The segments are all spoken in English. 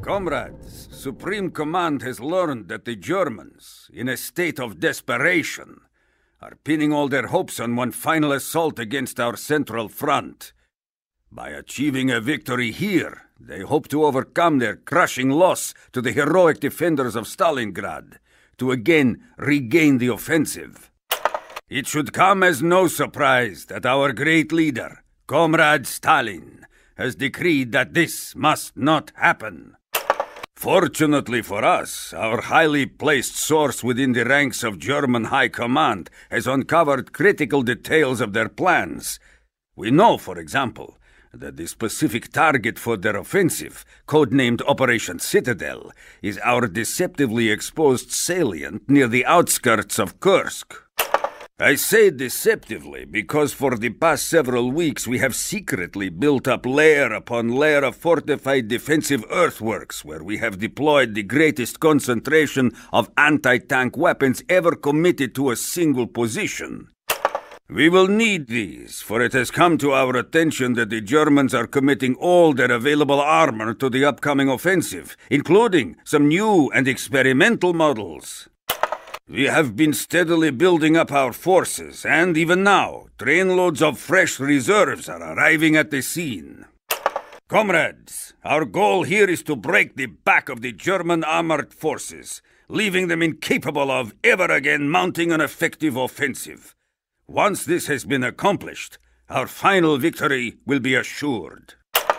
Comrades, Supreme Command has learned that the Germans, in a state of desperation, are pinning all their hopes on one final assault against our central front. By achieving a victory here, they hope to overcome their crushing loss to the heroic defenders of Stalingrad, to again regain the offensive. It should come as no surprise that our great leader, Comrade Stalin, has decreed that this must not happen. Fortunately for us, our highly placed source within the ranks of German High Command has uncovered critical details of their plans. We know, for example, that the specific target for their offensive, codenamed Operation Citadel, is our deceptively exposed salient near the outskirts of Kursk. I say deceptively because for the past several weeks we have secretly built up layer upon layer of fortified defensive earthworks where we have deployed the greatest concentration of anti-tank weapons ever committed to a single position. We will need these, for it has come to our attention that the Germans are committing all their available armor to the upcoming offensive, including some new and experimental models. We have been steadily building up our forces, and even now, trainloads of fresh reserves are arriving at the scene. Comrades, our goal here is to break the back of the German armored forces, leaving them incapable of ever again mounting an effective offensive. Once this has been accomplished, our final victory will be assured.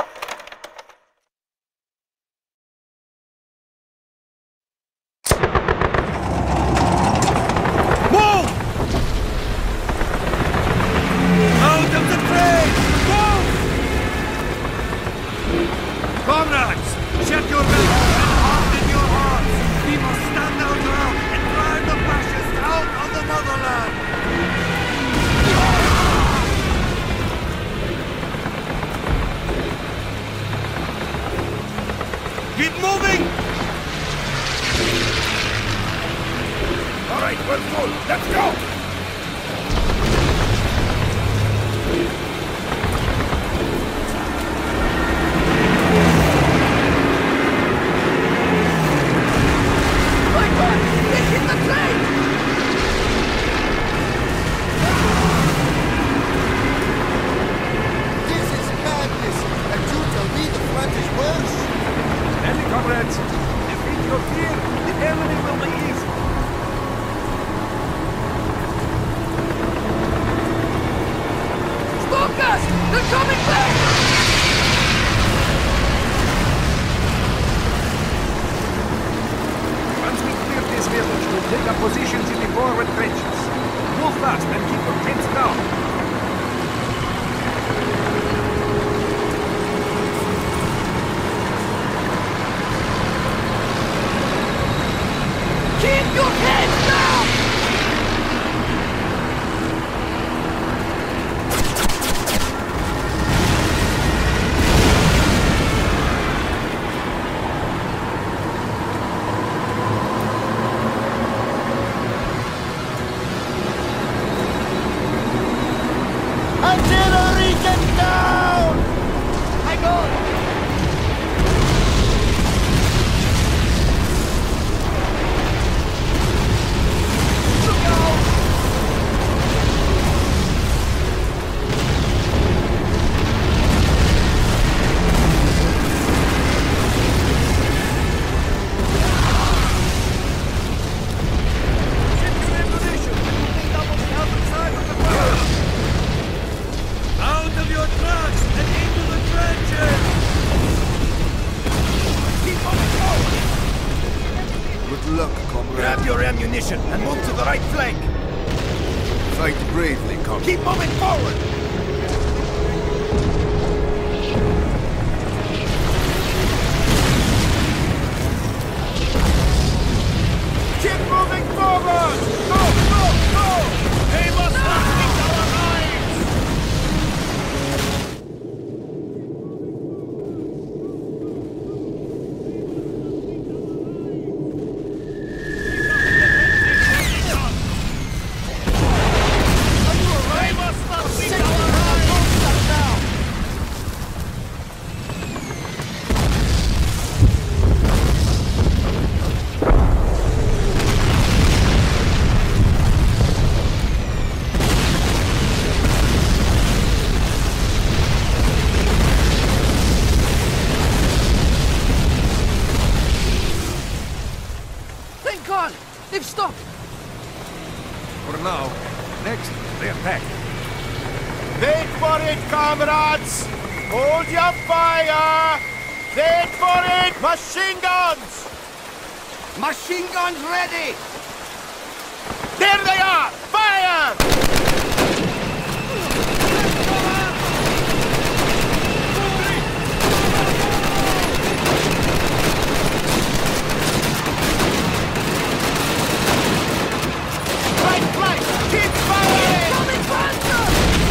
Comrades, set your ranks and harden your hearts. We must stand our ground and drive the fascists out of the motherland. Keep moving! All right, we're full. Let's go! Comrades, defeat your fear. The enemy will be easy. Smoke us! They're coming back! Once we clear this village, we'll take up positions in the forward trenches. Move fast and keep your tents down. Keep your heads down! Artillery, get down! Hang on! Grab your ammunition and move to the right flank. Fight bravely, comrade. Keep moving forward. Keep moving forward. Go, go, go. They must not reach our lines. for now. Next, they attack. Wait for it, comrades! Hold your fire! Wait for it! Machine guns! Machine guns ready! There they are! Fire! Right! Keep firing! Coming faster!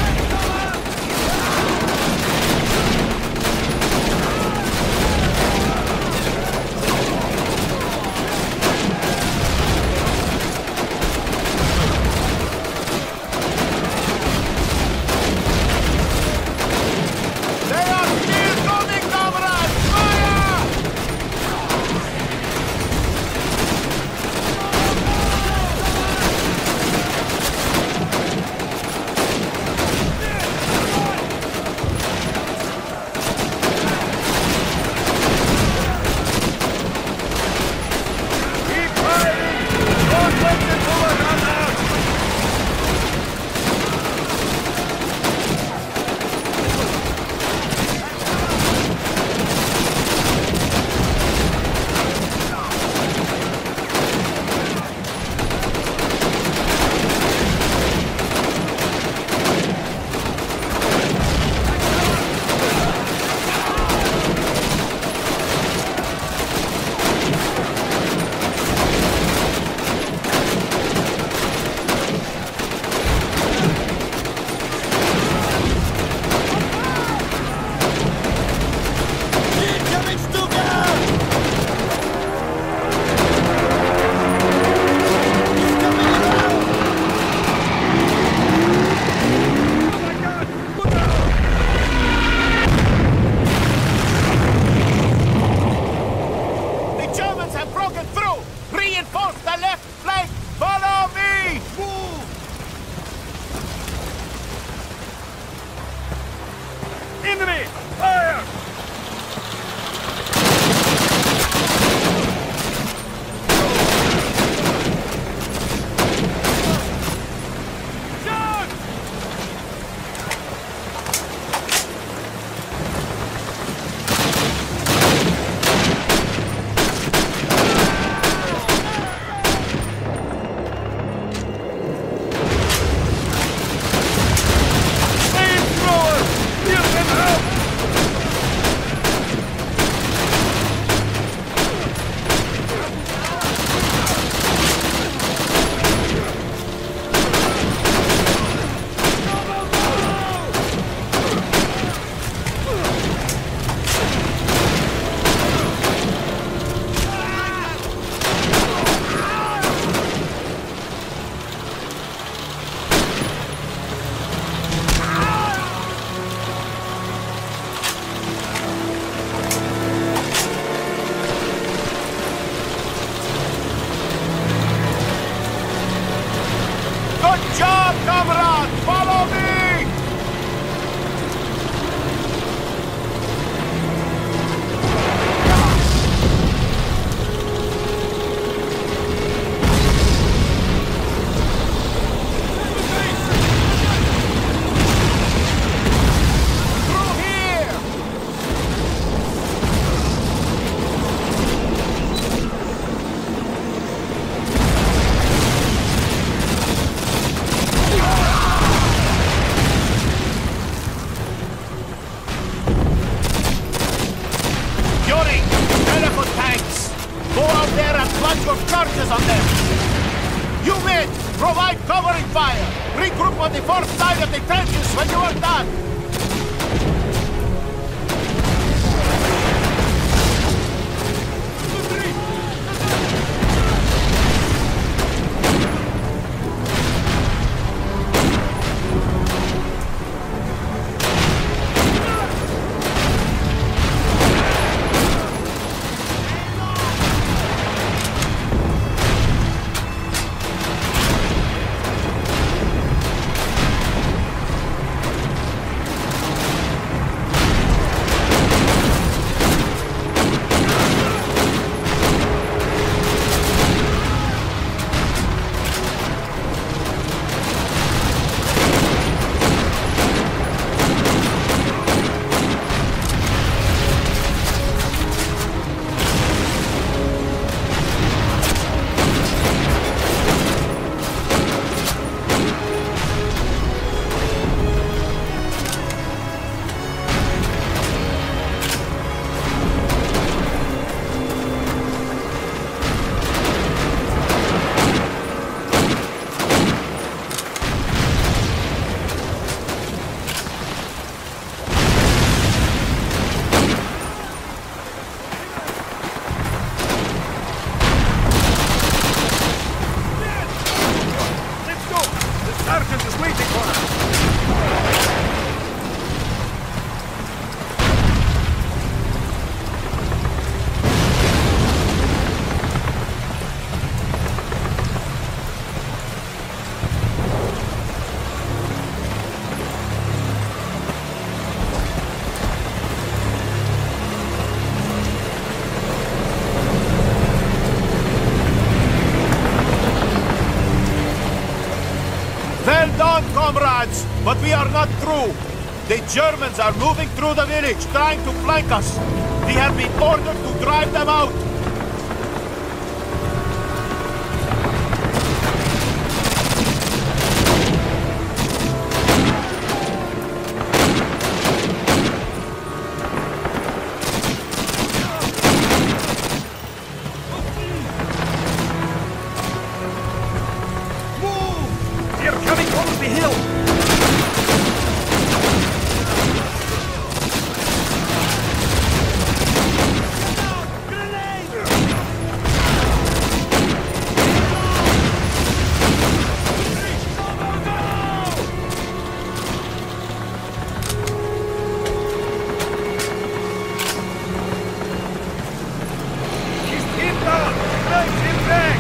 They are still coming, comrades! Fire! Keep firing! Don't let the bullet run out! Incoming Stuka! He's coming around! The Germans have broken through! Reinforce the left flank! Follow me! Move! Enemy! Fire! Shoot! Flamethrower! Give them help! Good job, comrades! Follow me! Through here! Yuri, telephone tanks! Go out there and plant your charges on them! You men, provide covering fire! Regroup on the far side of the trenches when you are done! sergeant is waiting for us! Well done, comrades! But we are not through. The Germans are moving through the village, trying to flank us. We have been ordered to drive them out. They're coming over the hill! He's pinned down! Drive him back!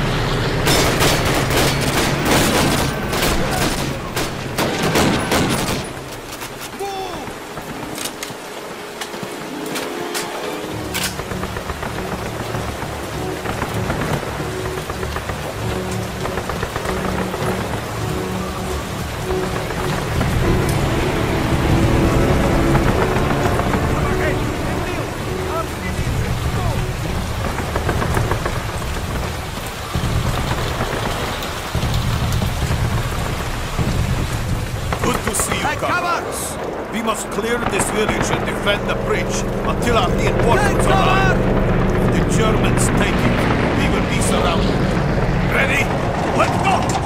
Good to see you, Take cover! comrades. We must clear this village and defend the bridge until our reinforcements Take arrive. cover! If the Germans take it, we will be surrounded. Ready? Let's go!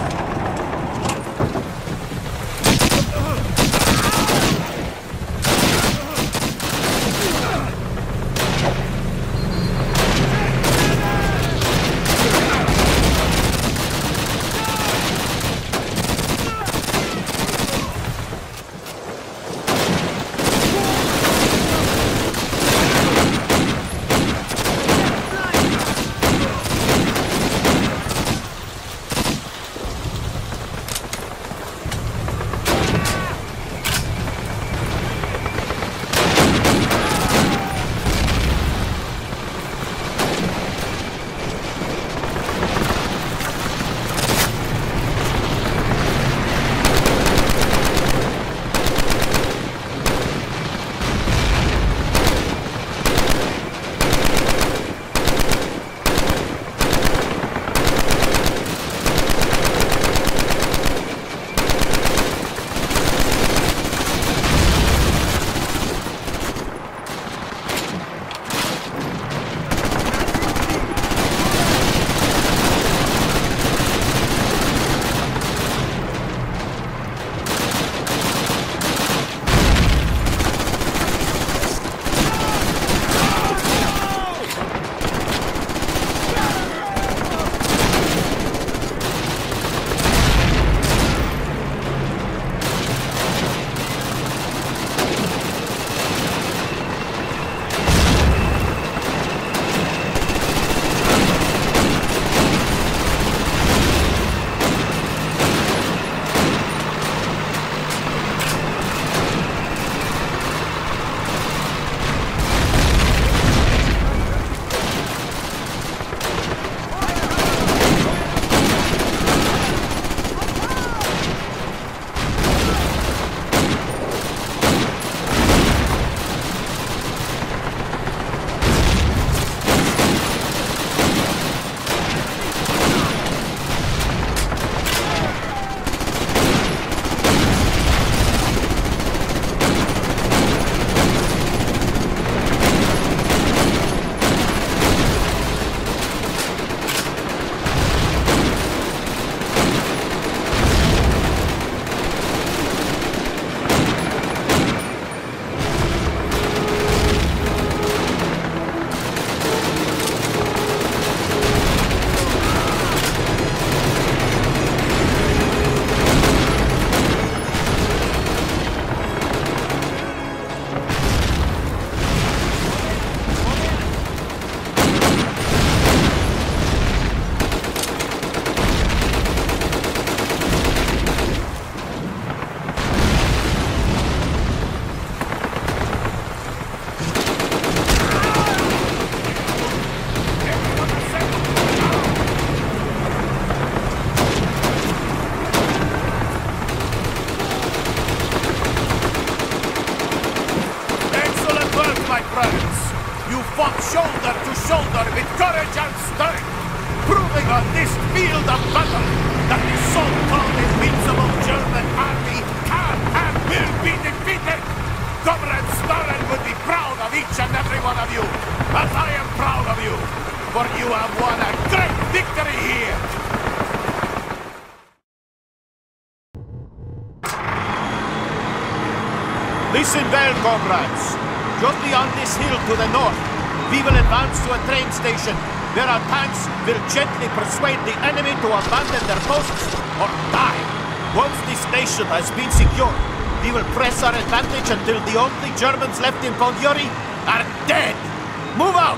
Listen well, comrades. Just beyond this hill to the north, we will advance to a train station where our tanks will gently persuade the enemy to abandon their posts or die. Once the station has been secured, we will press our advantage until the only Germans left in Pondiori are dead. Move out!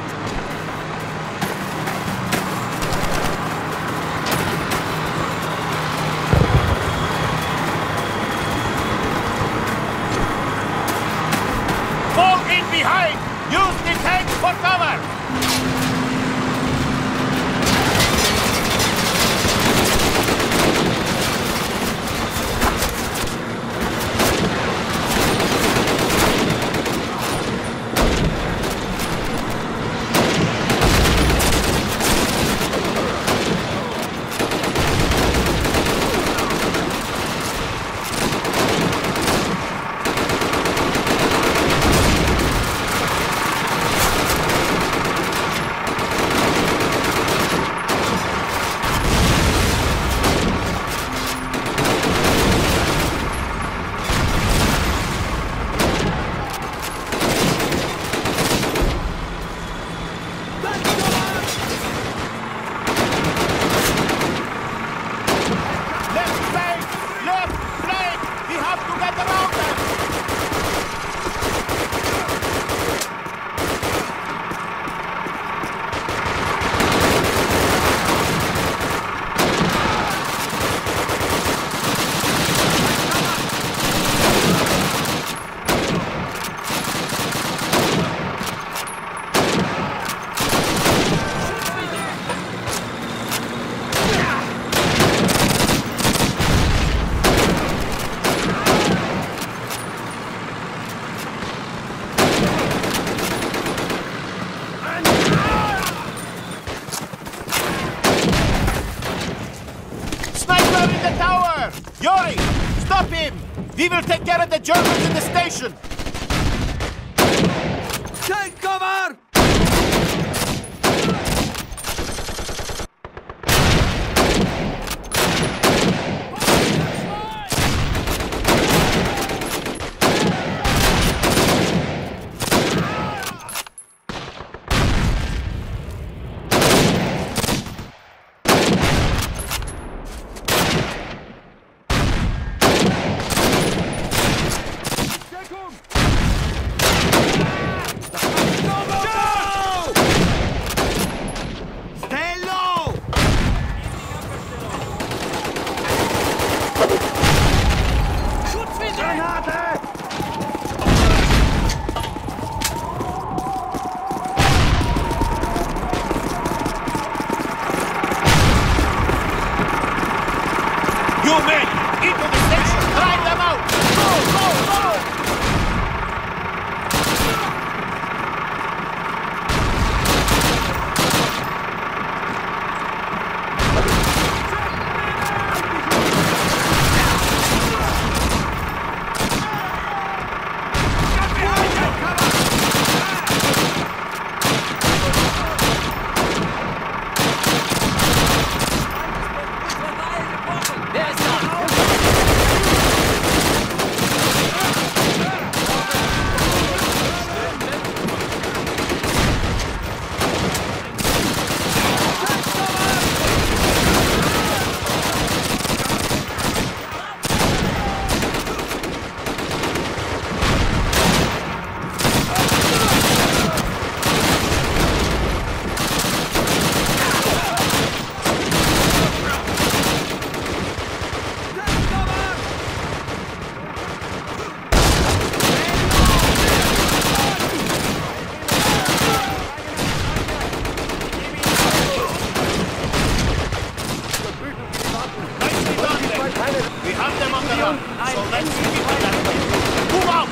Fall in behind! Use the tanks for cover! Yuri! Stop him! We will take care of the Germans in the station! Take cover! You men, into the station! Drive them out! Go, go, go! We have them on the run, so let's keep it that way. Move out!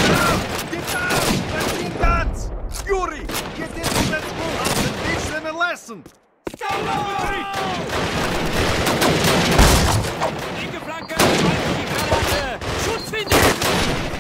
Get down! Machine guns! Yuri, get into that schoolhouse and teach them a lesson! Linke Flanke, die Granate! Schutz finden!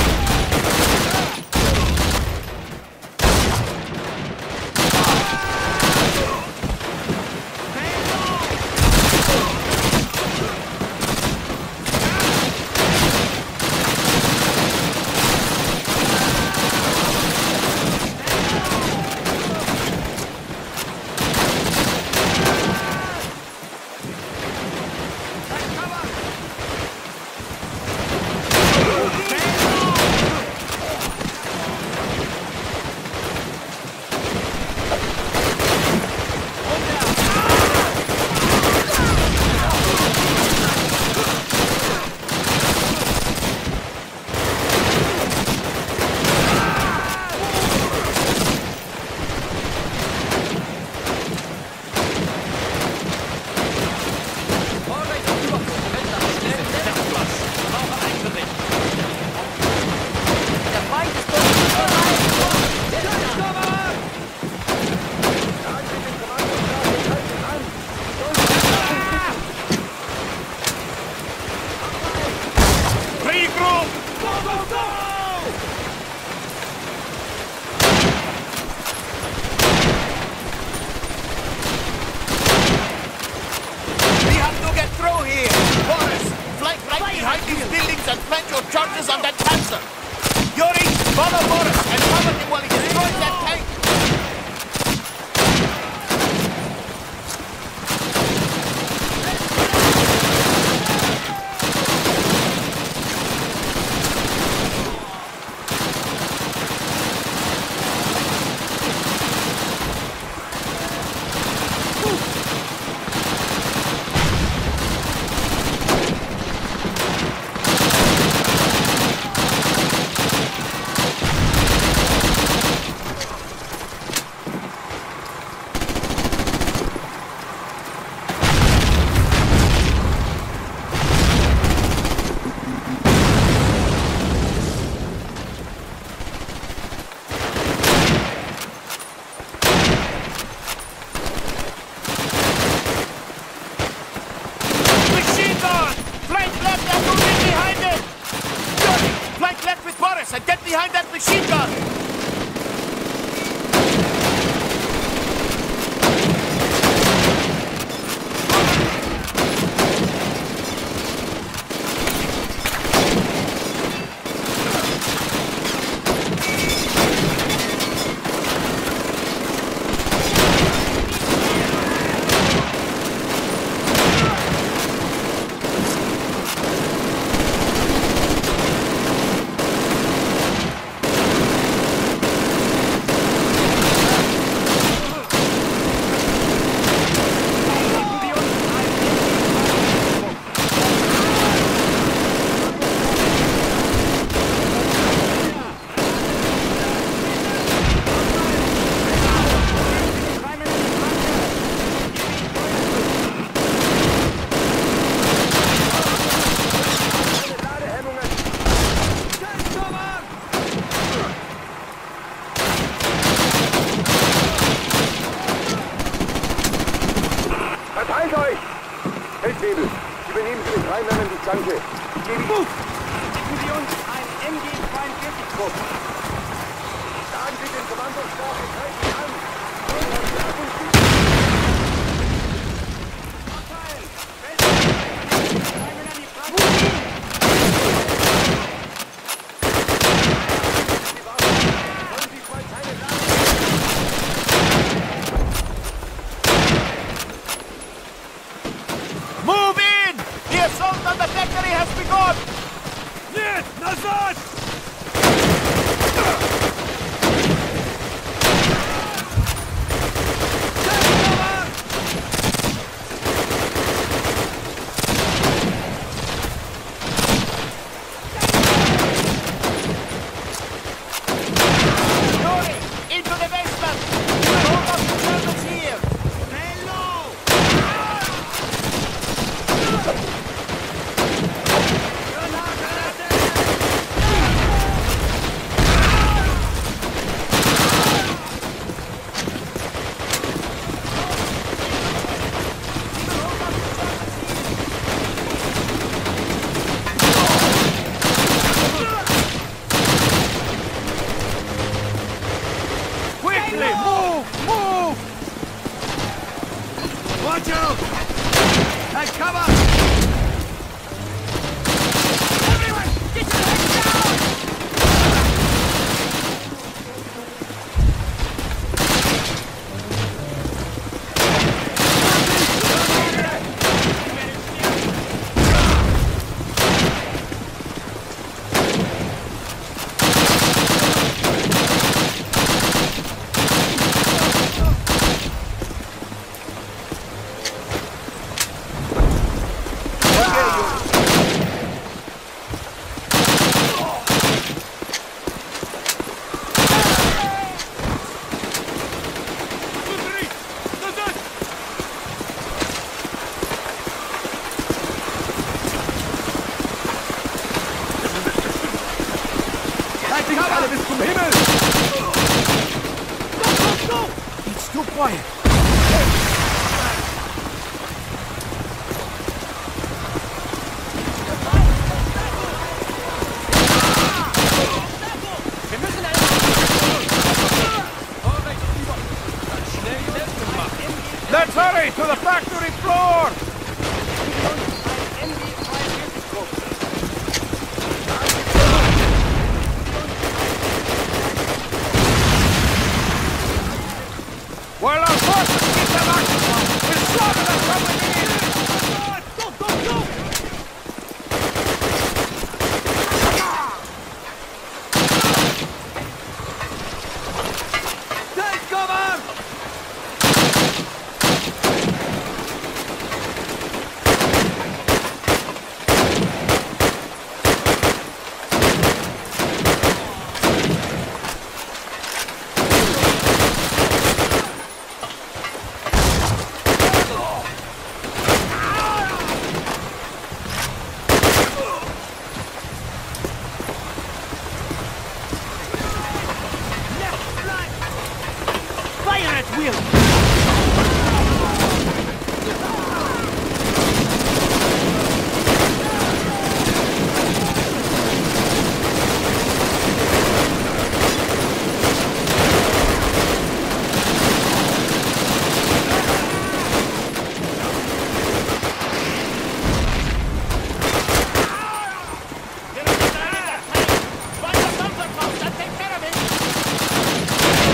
Feldwebel, übernehmen Sie mit 3 Männern die Flanke. Geben Sie uns ein MG-42-Trupp. Sagen Sie den Kommandostab und halten an. Move in! The assault on the factory has begun! Нет! Назад! Singt alle bis zum Himmel! Go! It's too quiet. Wir müssen einen... Vorrecht, lieber. Ganz schnell selbst machen. Let's hurry to the factory floor! Well, our forces keep them occupied! We'll slaughter them from within! Go! Take cover! Fire at will! Find the bunker post and take care of it!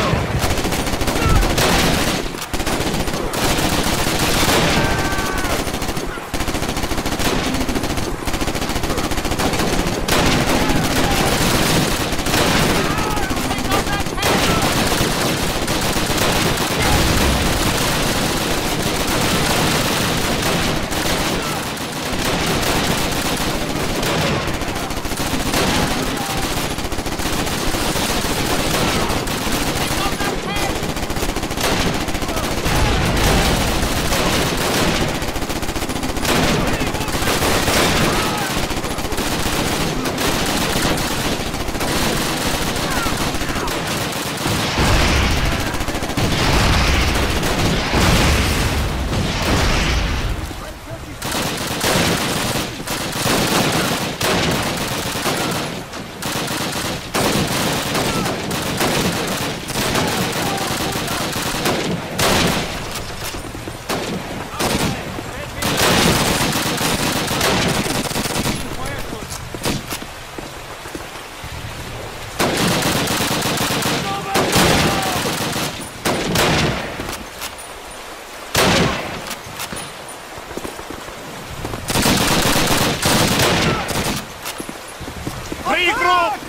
Regroup!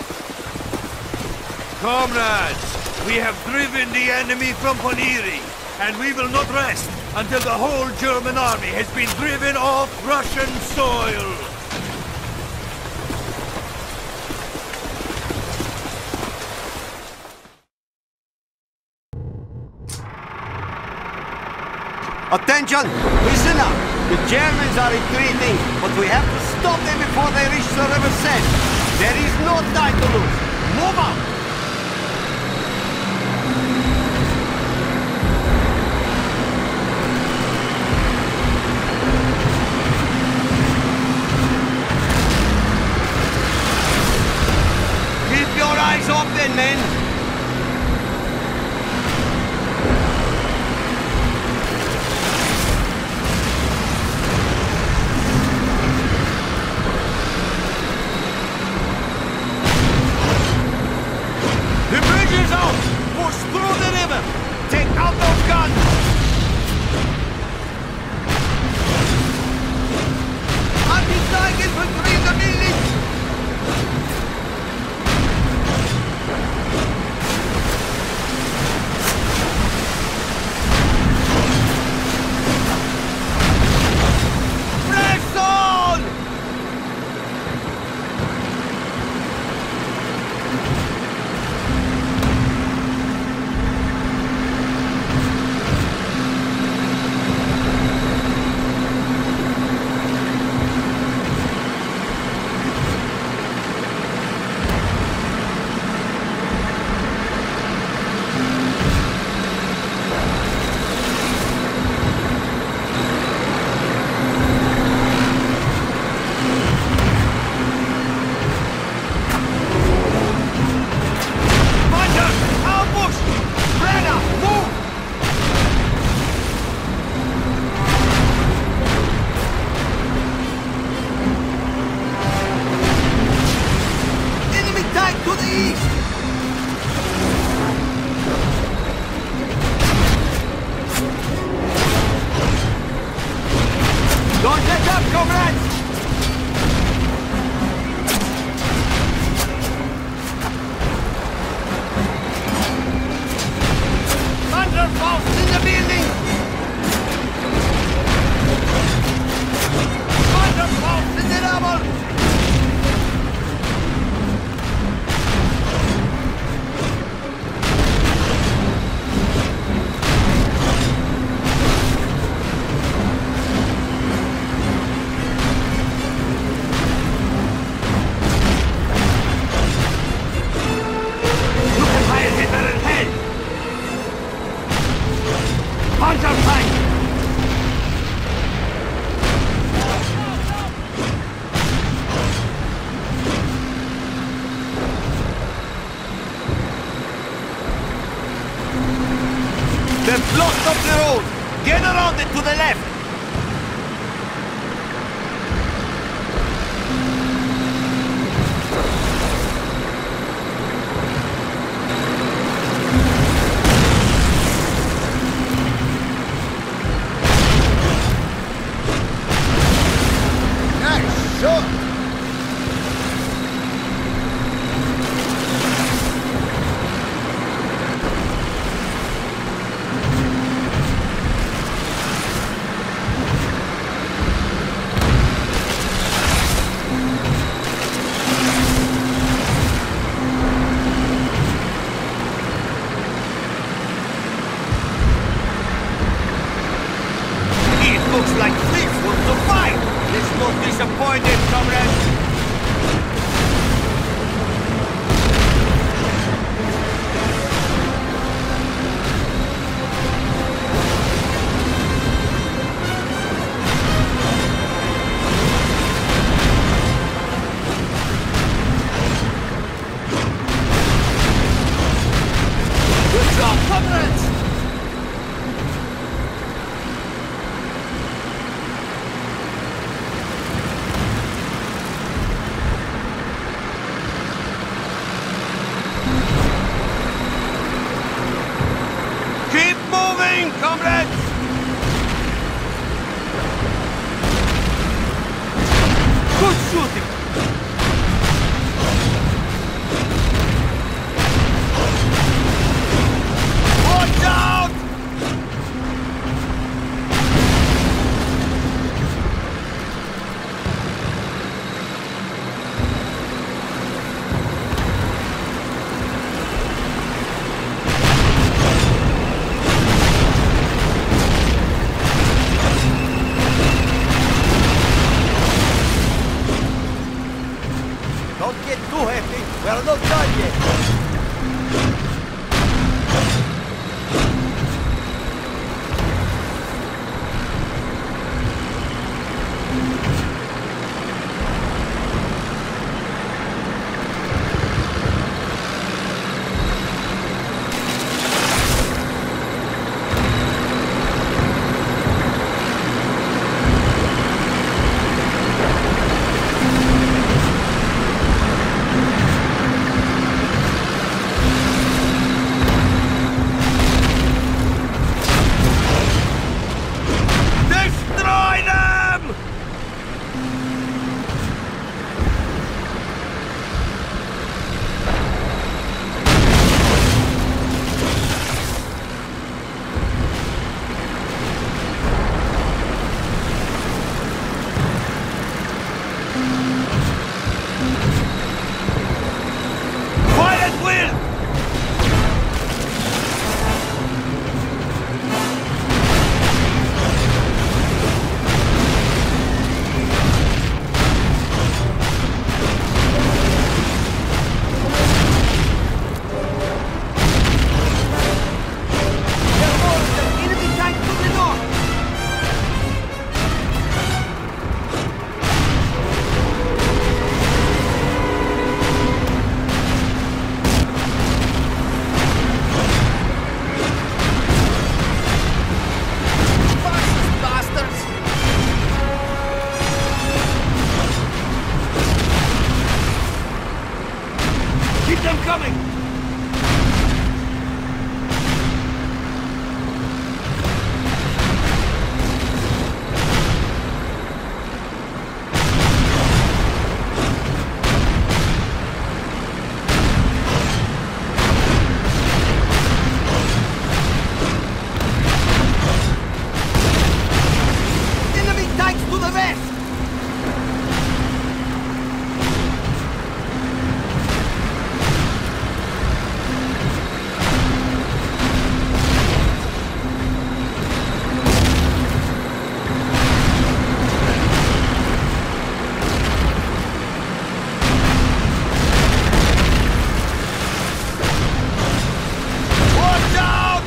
Comrades, we have driven the enemy from Poniri, and we will not rest until the whole German army has been driven off Russian soil. Attention! Listen up! The Germans are retreating, but we have to stop them before they reach the River Seine. There is no time to lose. Move out! Keep your eyes open, men! Push through the river! Take out those guns! Anti-Infantry in the village! Press on! east! Don't let up, comrades! Thunderbolts in the building! Thunderbolts in the rubble! Look at fire hitter ahead! Panzer tank! They've blocked up the road! Get around it to the left! Nice shot! It looks like Fleet wants to fight! Let's not disappoint them, comrades! Good job, comrades! Keep moving, comrades! Good shooting! Watch out! Don't get too happy. We're not done yet. them coming! Enemy tanks to the west! Watch out!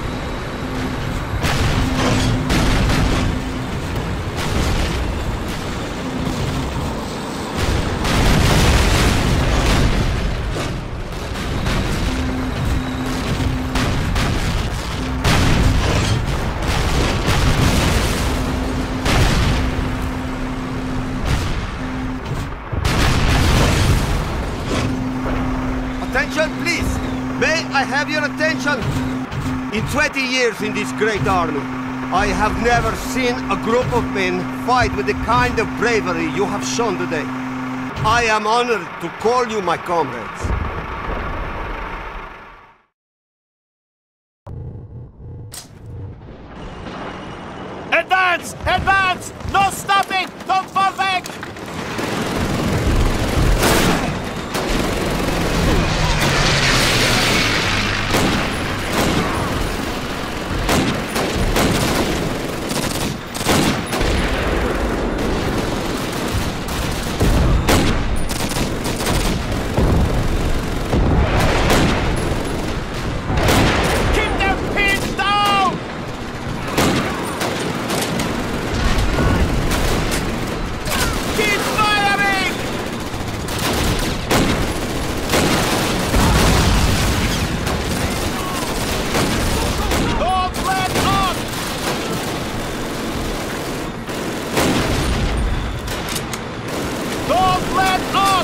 Attention, please! May I have your attention? In 20 years in this great army, I have never seen a group of men fight with the kind of bravery you have shown today. I am honored to call you my comrades. Advance! Advance! No stopping! Don't fall back! Keep them pinned down! Keep firing! Don't let up! Don't let up!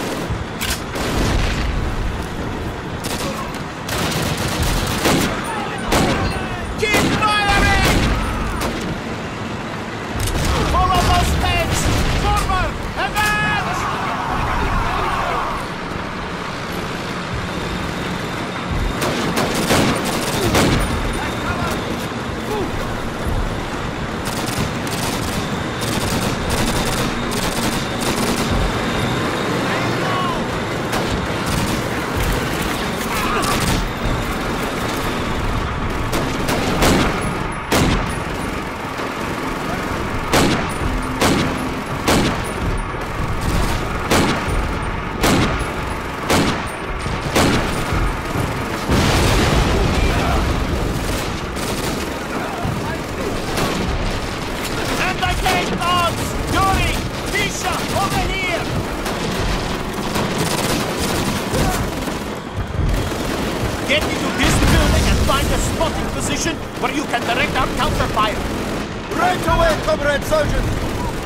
Keep firing! Follow those tanks! Forward! Advance! Anti-tank dogs! Yuri! Misha! Over here! Get into this building and find a spotting position where you can direct our counterfire. Right away, comrade sergeant!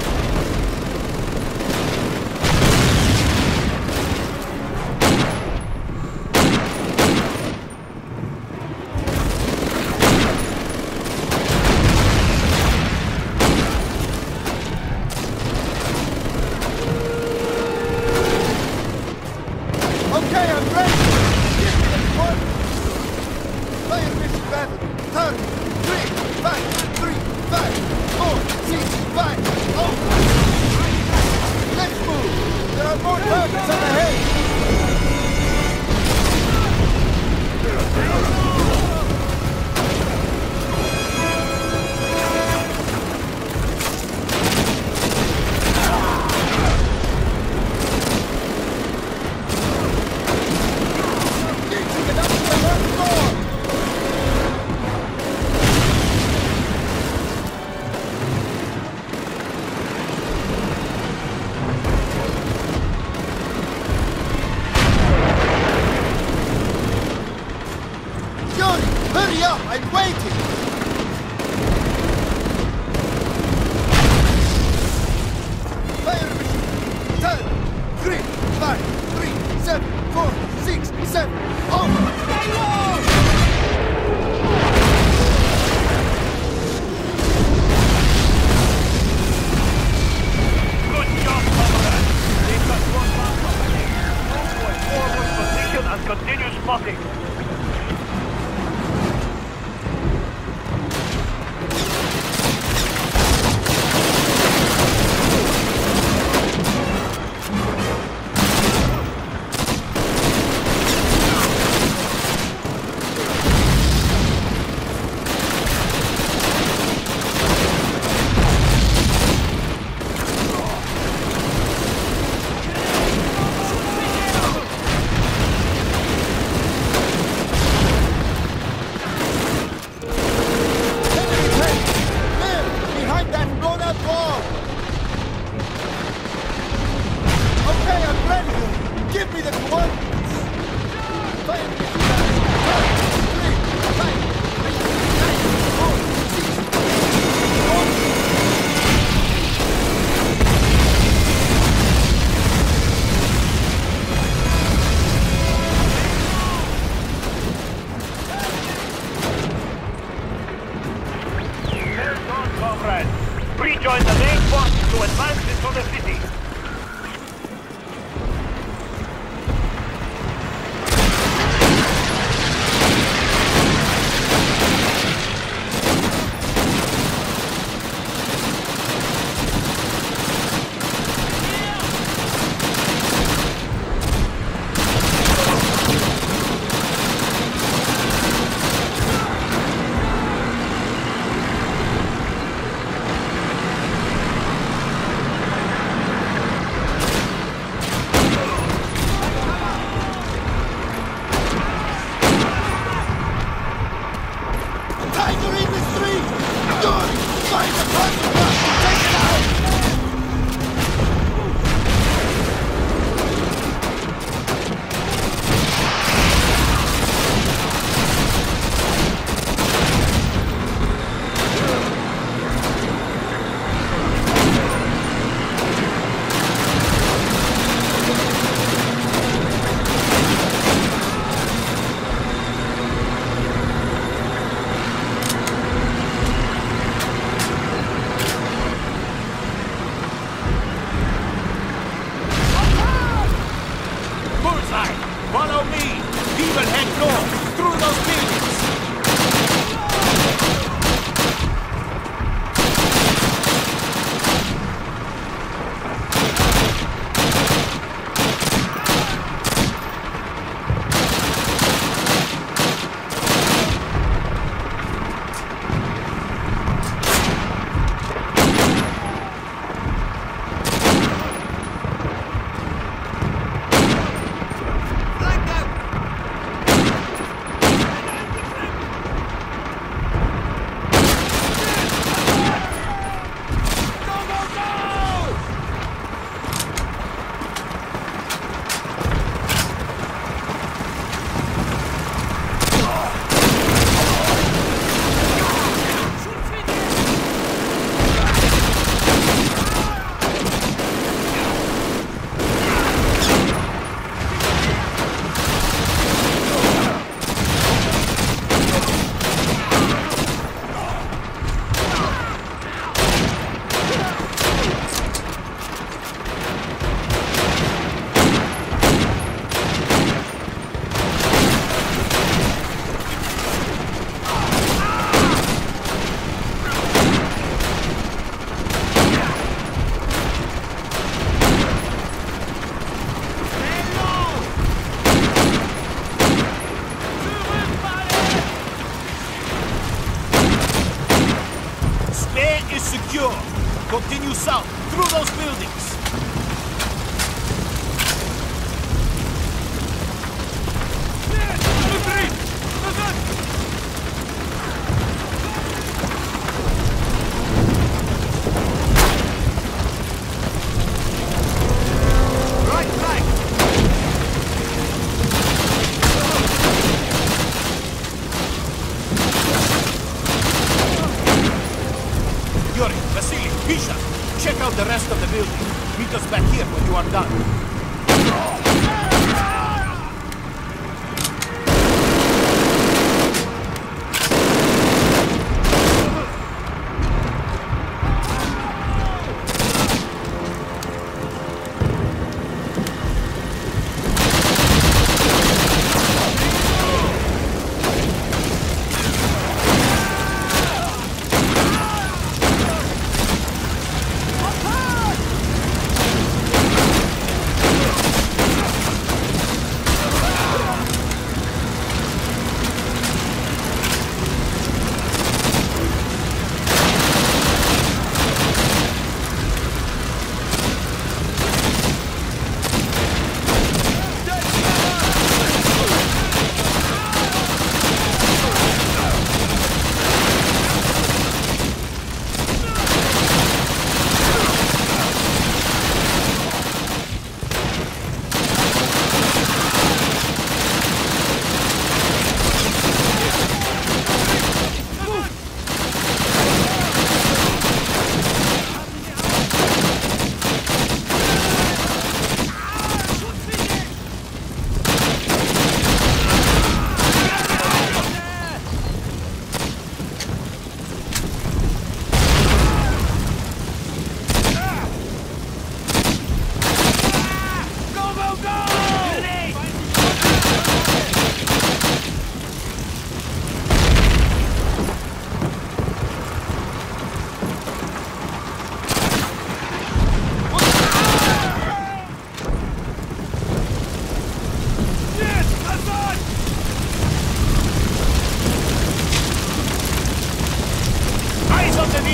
Okay, I'm ready! Give me the point! Fire mission battle! Turn! 3, 5, 3, 5, 4, 6, 5, over! Let's move! There are more targets on ahead! Get up to the first floor! battle! Over! Stay low! Good job, comrade! They've got one back up there. Move to a forward position and continue spotting. Rejoin the main force to advance into the city. Follow me! We will head north, through those buildings! Secure. Continue south, through those buildings. Vasily, Misha, check out the rest of the building. Meet us back here when you are done.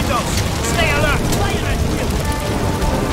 windows! Stay alert! Fire at will!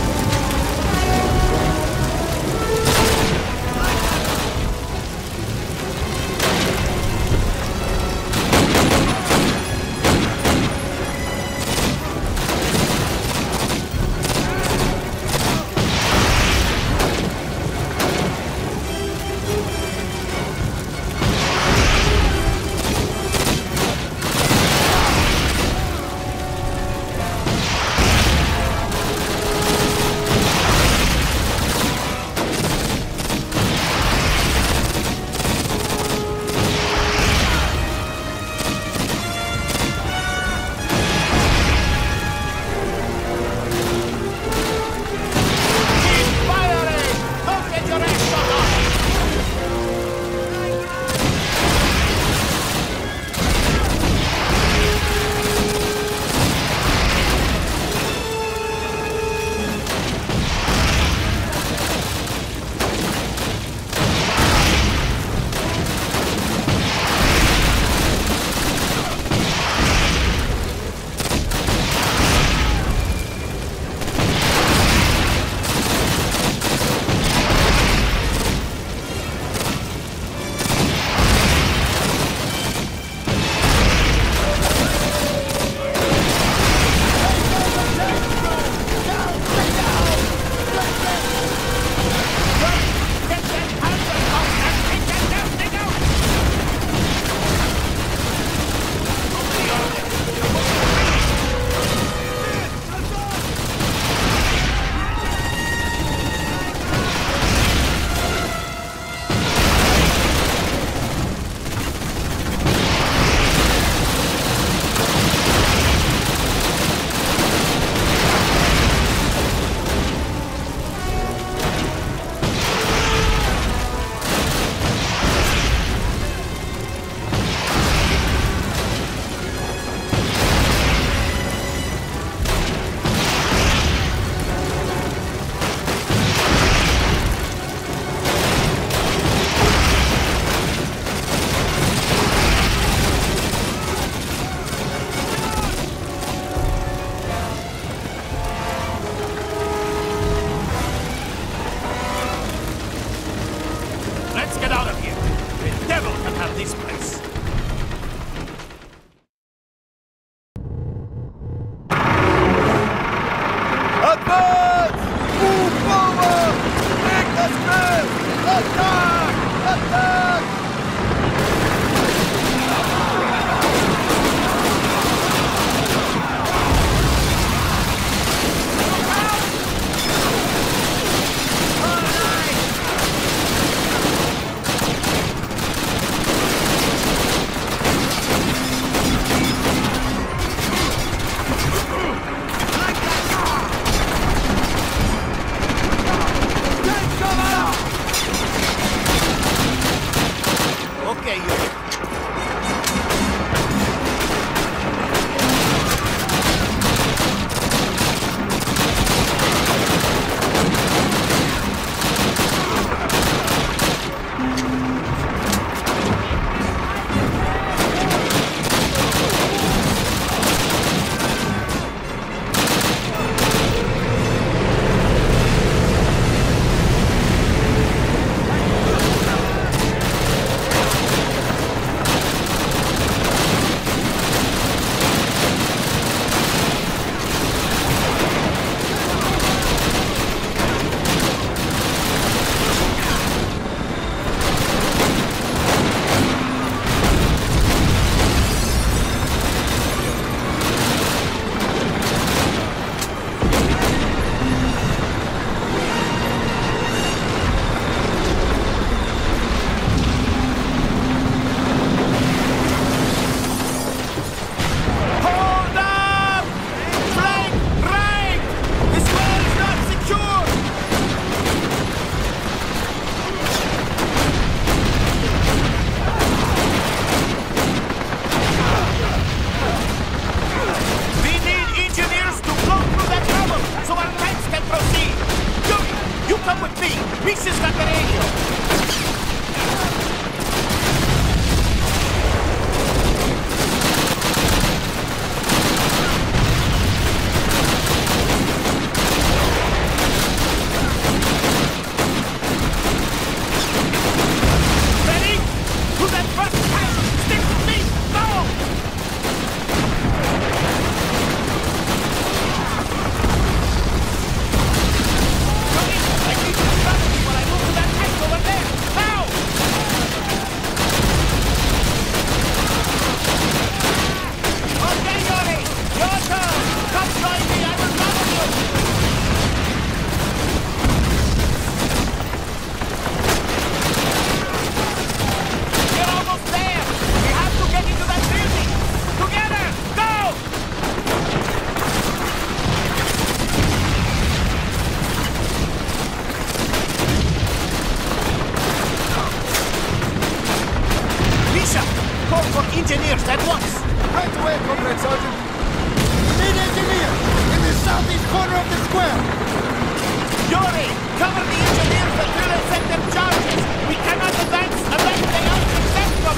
call for engineers at once! Right away, Comrade Sergeant! We need engineers in the southeast corner of the square! Yuri, cover the engineers until they set their charges! We cannot advance unless they unsuccess them!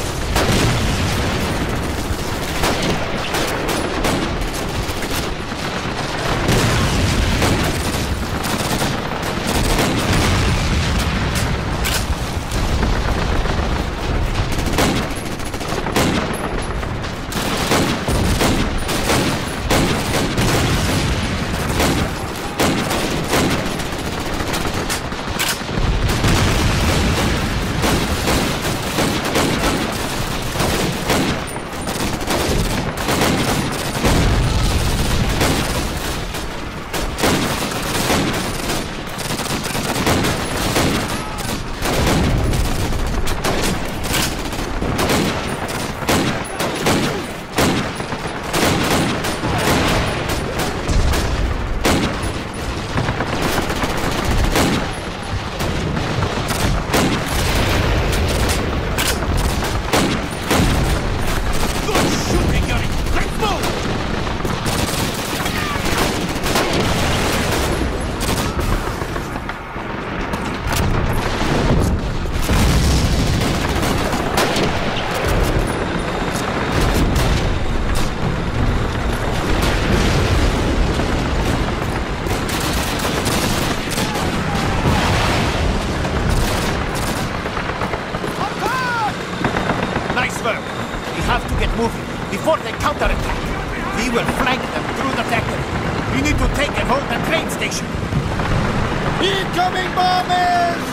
Before they counterattack, we will flank them through the factory. We need to take and hold the train station. Incoming bombers!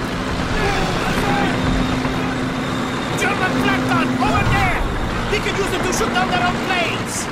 German flak gun, over there! We can use them to shoot down their own planes!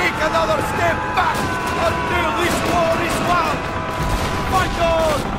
take another step back until this war is won! Fight on!